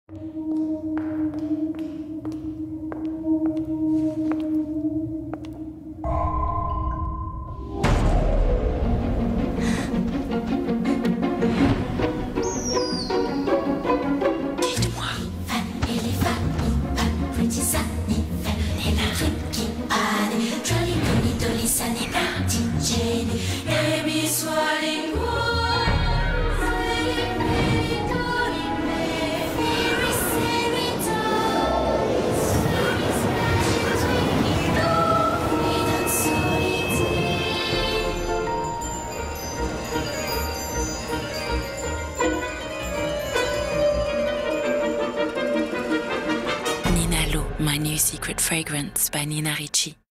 Dites-moi. Fan, éléphant, pan, Ricci, Nina, Ricci, Annie, Jolly, Dolly, Dolly, Nina, Jenny, Amy, Swallowing Wood, Sally, Mary, Dolly, Mary, Sally, Dolly, Sally, Splash, Twinkie, Dolly, and Solitaire. Nina Lo, My New Secret Fragrance by Nina Ricci.